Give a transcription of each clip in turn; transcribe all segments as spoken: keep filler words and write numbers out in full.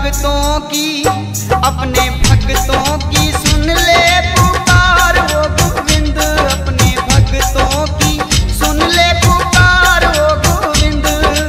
भक्तों की, अपने भक्तों की सुन ले पुकार ओ गोविंद, अपने भक्तों की सुन ले पुकार ओ गोविंद।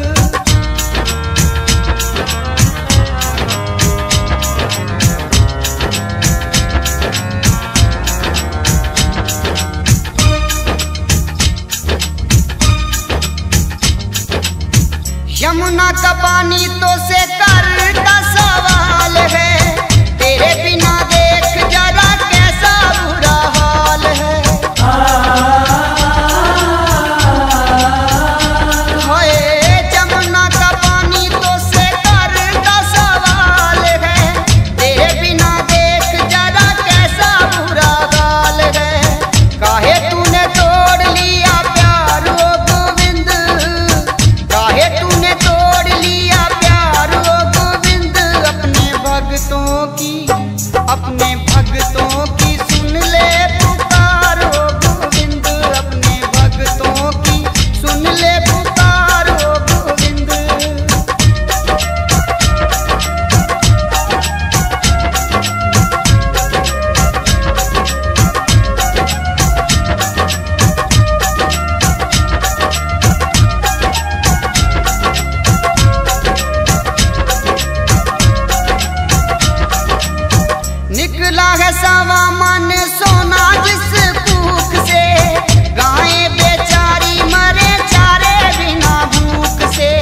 यमुना का पानी तो से करता सवाल है, तेरे बिना देख जरा कैसा बुरा हाल है। होए यमुना का पानी तो से करता सवाल है, तेरे बिना देख जरा कैसा बुरा हाल है। काहे तूने तोड़ लिया प्यार ओ गोविंद, काहे तूने तोड़ लिया प्यार ओ गोविंद, अपने भक्तों की, अपने भक्तों की सुन ले पुकार ओ गोविंद, अपने भक्तों की सुन ले पुकार ओ गोविंद। निकला है सावा मन सोना जिस भूख से, गायें बेचारी मरे चारे बिना भूख से।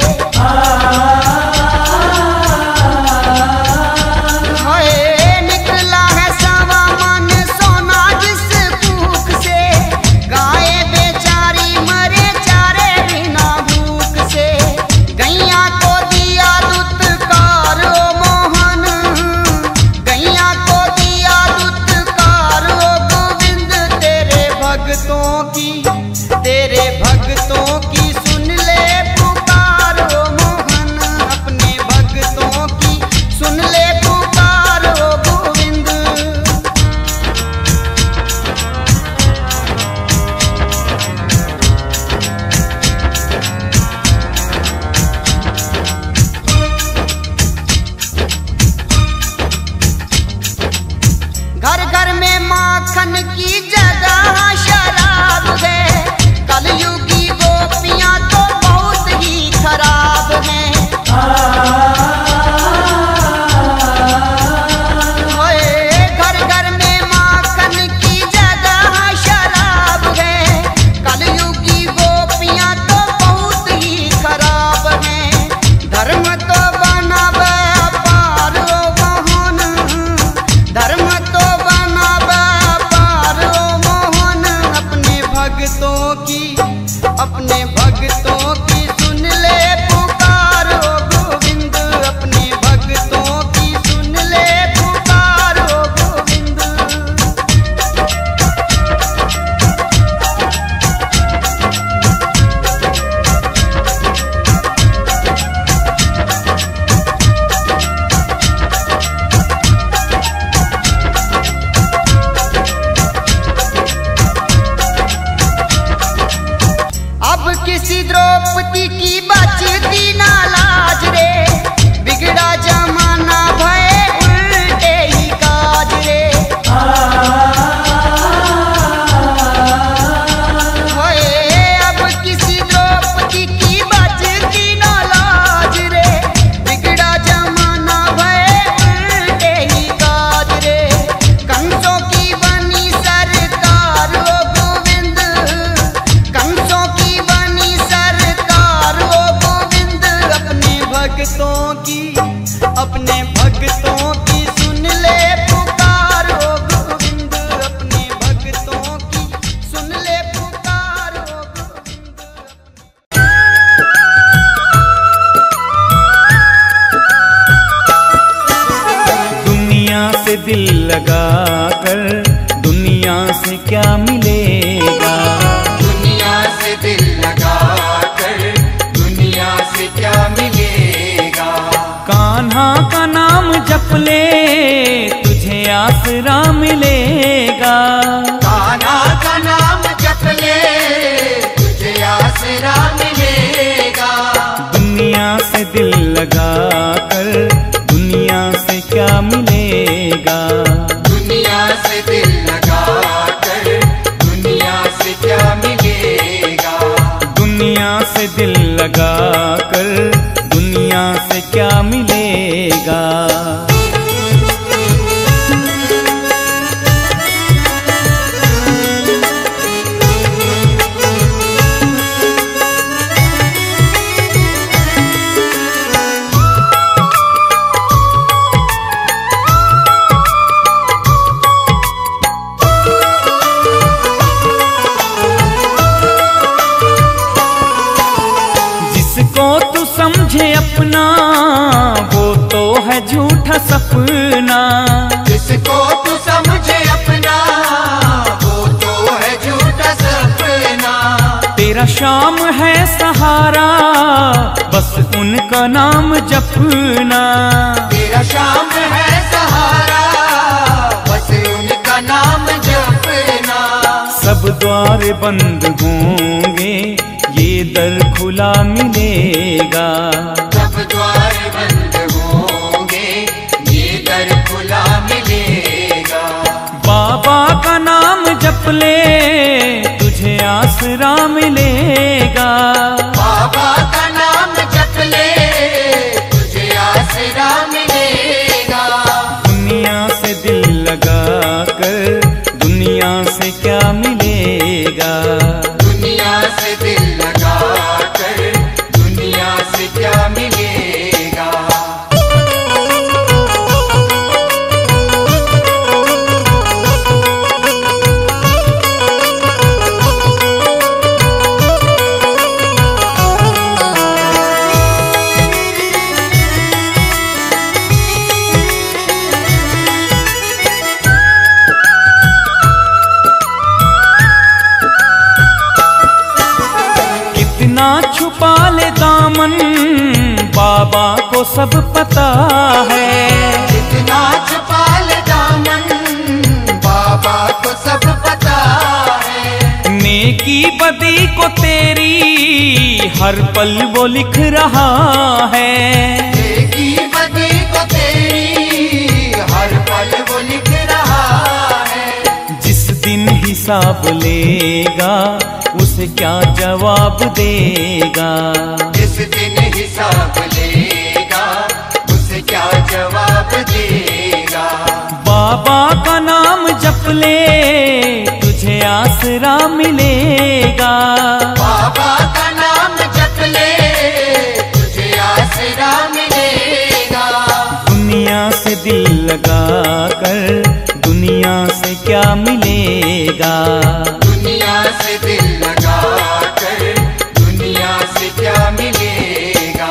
होए निकला है सावा मन सोना जिस भूख से, गायें बेचारी मरे चारे बिना भूख से। गैया को दिया दुत्कार ओ मोहन, गैया को भक्तों की, तेरे भक्तों की सुन ले पुकार ओ मोहन, अपने भक्तों की सुन ले पुकार ओ गोविंद। घर घर में माखन की जगह शराब है, कलयुगी गोपियां तो बहुत ही खराब हैं। होए घर घर में माखन की जगह शराब है, कलयुगी गोपियां तो बहुत ही खराब हैं। धर्म तो बना व्यापार ओ मोहन, धर्म तो बना व्यापार ओ मोहन, अपने भक्तों की, अपने भक्तों की सुन ले पुकार ओ गोविंद, अपने भक्तों की सुन ले पुकार ओ गोविंद। अब किसी द्रौपदी की बचती ना लाज रे, बिगड़ा जमाना भय उल्टे ही काज रे। होए अब किसी द्रौपदी की बचती ना लाज रे, बिगड़ा जमाना भय उल्टे ही काज रे। कंसों की बनी सरकार ओ गोविंद, कंसों की बनी सरकार ओ गोविंद, अपने भक्तों की, अपने भक्तों की सुन ले पुकार ओ गोविंद, अपने भक्तों की सुन ले पुकार ओ गोविंद। दुनिया से दिल लगा कर दुनिया से क्या मिलेगा, दुनिया से दिल लगा कर दुनिया से क्या मिलेगा। कान्हा का नाम जप ले तुझे आसरा मिलेगा, कान्हा का नाम जप ले तुझे आसरा मिलेगा। दुनिया से दिल लगा कर दुनिया मिलेगा। समझे अपना वो तो है झूठा सपना, जिसको तू समझे अपना वो तो है झूठा सपना। तेरा शाम है सहारा बस उनका नाम जपना, तेरा शाम है सहारा बस उनका नाम जपना। सब द्वार बंद होंगे ये दर खुला मिलेगा, सब द्वार बंद होंगे ये दर खुला मिलेगा। बाबा का नाम जप ले तुझे आसरा मिलेगा, बाबा का नाम जप ले तुझे आसरा मिलेगा। दुनिया से दिल लगा कर दुनिया से क्या मिलेगा, दुनिया से दिल लगा कर दुनिया से क्या मिलेगा। छुपा ले दामन बाबा को सब पता है, इतना छुपा ले दामन बाबा को सब पता है। नेकी बदी को तेरी हर पल वो लिख रहा है, नेकी बदी को तेरी हर पल वो लिख रहा है। जिस दिन हिसाब लेगा उसे क्या जवाब देगा, जिस दिन हिसाब लेगा उसे क्या जवाब देगा। बाबा का नाम जप ले तुझे आसरा मिलेगा, बाबा का नाम जप ले तुझे आसरा मिलेगा। दुनिया से दिल लगा कर दुनिया से क्या मिलेगा, दुनिया से दिल लगा कर दुनिया से क्या मिलेगा।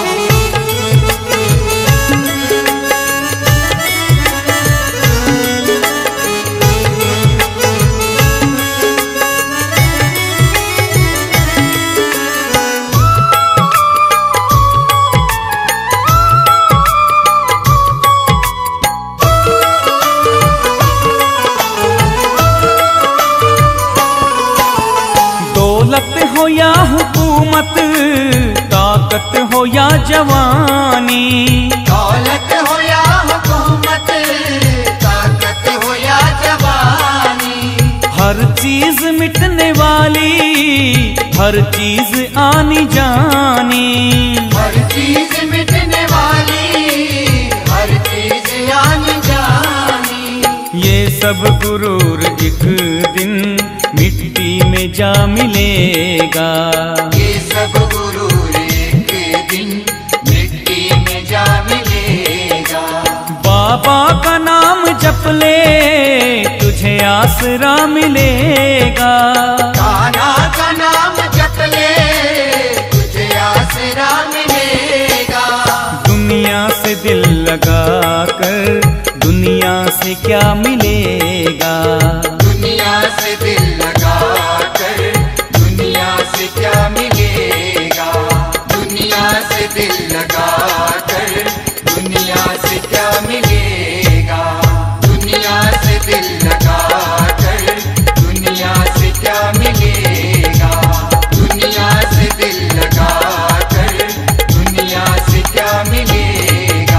हो या हुकूमत ताकत हो या जवानी, दौलत हो या हुकूमत ताकत हो या जवानी। हर चीज मिटने वाली हर चीज आनी जानी, हर चीज मिटने वाली हर चीज आनी जानी। ये सब गुरूर एक दिन मिट्टी में जा मिलेगा, ये सब गुरूर एक दिन मिट्टी में जा मिलेगा। बाबा का नाम जप ले तुझे आसरा मिलेगा, कान्हा का नाम जप ले तुझे आसरा मिलेगा। दुनिया से दिल लगा कर दुनिया से क्या मिलेगा, दुनिया से दिल लगा कर दुनिया से क्या मिलेगा। दुनिया से दिल लगा कर दुनिया से क्या मिलेगा। दुनिया से दिल लगा कर दुनिया से क्या मिलेगा। दुनिया से दिल लगा कर दुनिया से क्या मिलेगा।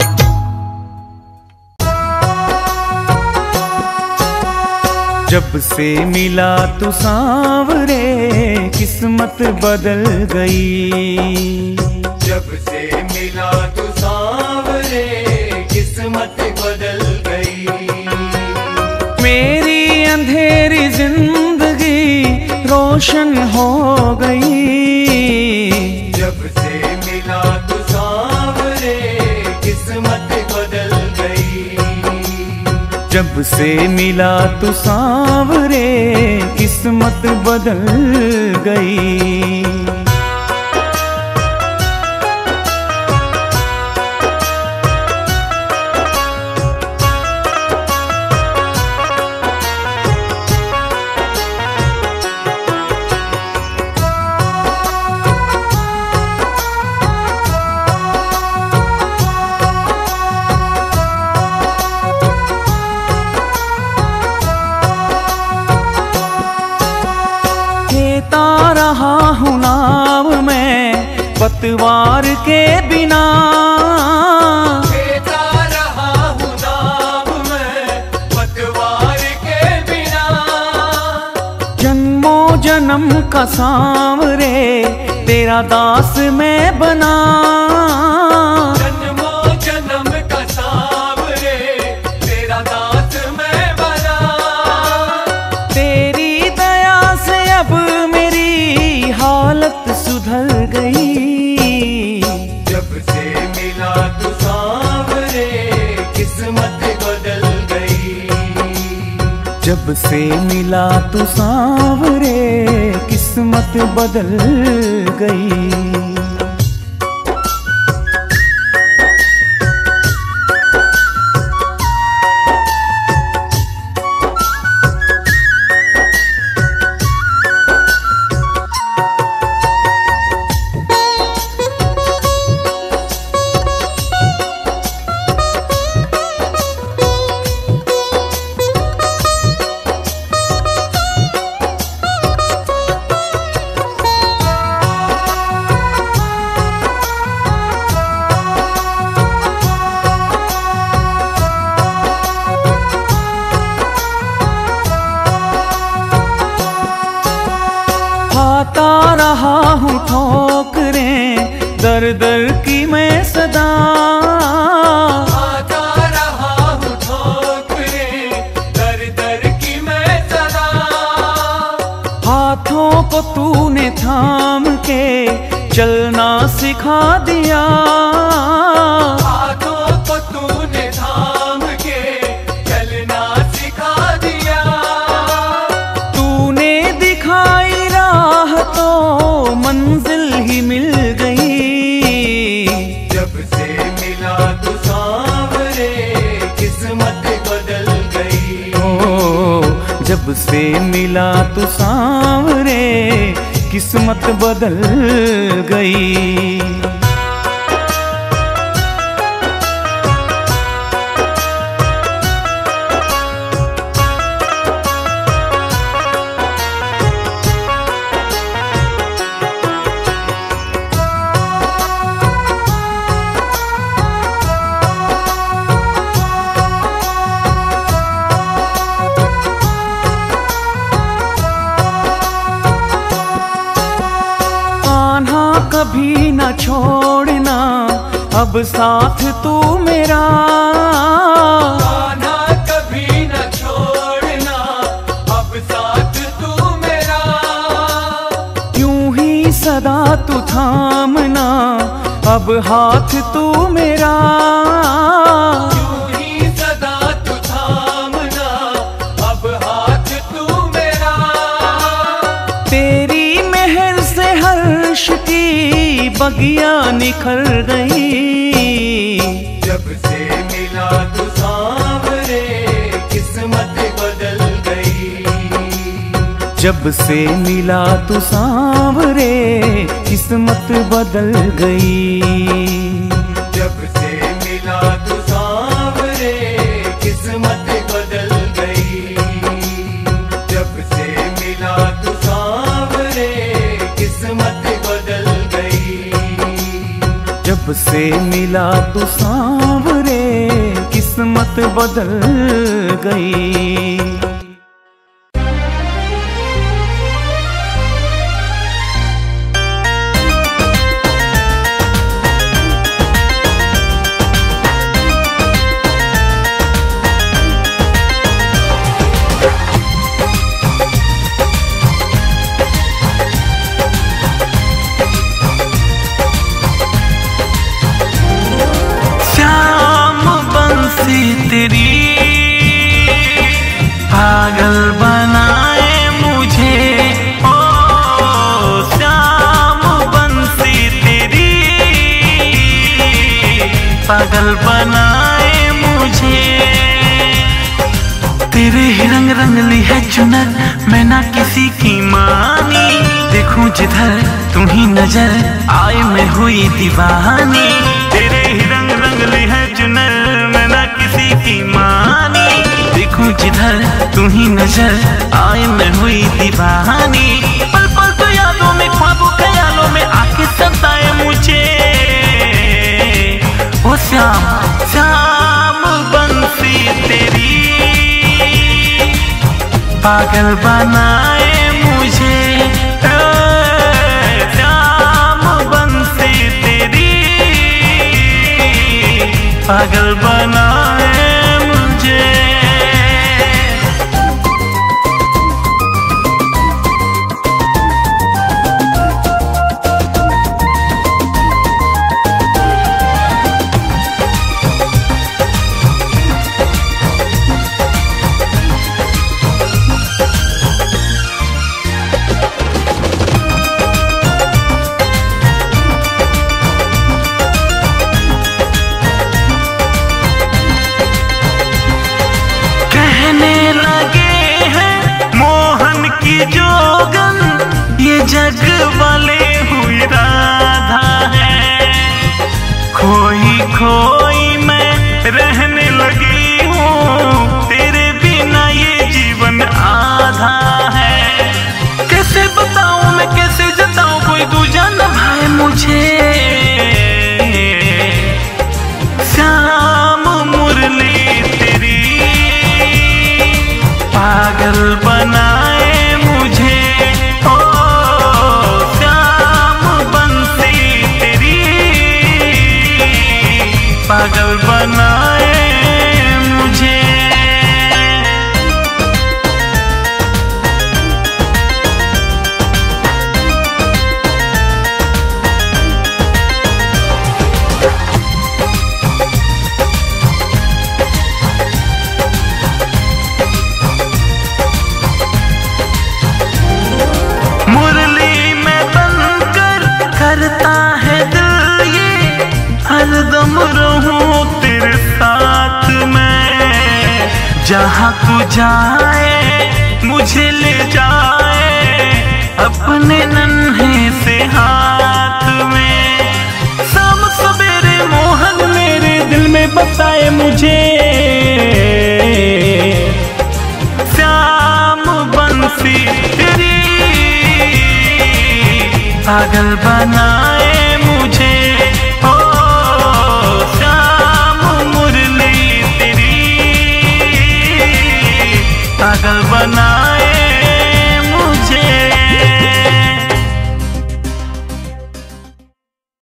जब से मिला तू सांवरे किस्मत बदल गई, जब से मिला तू रोशन हो गई। जब से मिला तू सांवरे किस्मत बदल गई। जब से मिला तू सांवरे किस्मत बदल गई। रहा हूँ नाव मैं पतवार के बिना। खेता रहा हूँ नाव मैं पतवार के बिना। जन्मों जन्म का सांवरे तेरा दास मैं बना। जन्मों जन्म का सांवरे तेरा दास मैं बना। तेरी दया से अब हालत सुधर गई। जब से मिला तू सांवरे किस्मत बदल गई। जब से मिला तू सांवरे किस्मत बदल गई। खाता रहा हूँ ठोकरें दर दर की मैं सदा। खाता रहा हूँ ठोकरें दर दर की मैं सदा। हाथों को तूने थाम के चलना सिखा दिया। हाथों को तूने थाम के चलना सिखा दिया। तूने दिखाई राह तो मंजिल ही मिल गई। जब से मिला तू सांवरे किस्मत बदल गई। ओ जब से मिला तू सांवरे किस्मत बदल गई। कभी न छोड़ना अब साथ तू मेरा। आना कभी न छोड़ना अब साथ तू मेरा। यूं ही सदा तू थामना अब हाथ तू मेरा। यूं ही सदा तू थामना अब हाथ तू मेरा। तेरी मेहर से हर्ष की बगिया निखर गई। जब से मिला तू सांवरे किस्मत बदल गई। जब से मिला तू सांवरे किस्मत बदल गई। जब से मिला तू सांवरे किस्मत बदल गई। जब से मिला तू सांवरे किस्मत बदल गई। जब से मिला तू सांवरे किस्मत बदल गई। बनाए मुझे। तेरे ही रंग रंगली है चुनर, मैं ना किसी की मानी। देखूं जिधर तू ही नजर आए, मैं हुई दीवानी। तेरे ही रंग रंगली है चुनर, मैं ना किसी की मानी। देखूं जिधर तू ही नजर आए, मैं हुई दीवानी। पल पल तो यादों में, ख्वाबों ख्यालों में आके सताए मुझे। ओ श्याम श्याम बंसी तेरी पागल बनाए मुझे। श्याम बंसी तेरी पागल बनाए मुझे। जोगन ये जग वाले हुई राधा है। खोई खोई मैं रहने लगी हूँ, तेरे बिना ये जीवन आधा है। कैसे बताऊँ मैं, कैसे जताऊँ, कोई दूजा न भाए मुझे। श्याम मुरली तेरी पागल बनाए पागल बनाए मुझे। मुरली में बनकर करता है दिल ये, हरदम रहूं तेरे साथ में। जहाँ तू जाए मुझे ले जाए, अपने नन्हे से हाथ में। शाम सवेरे मोहन मेरे दिल में बसाए मुझे। श्याम बंसी तेरी पागल बनाए मुझे। पागल बनाए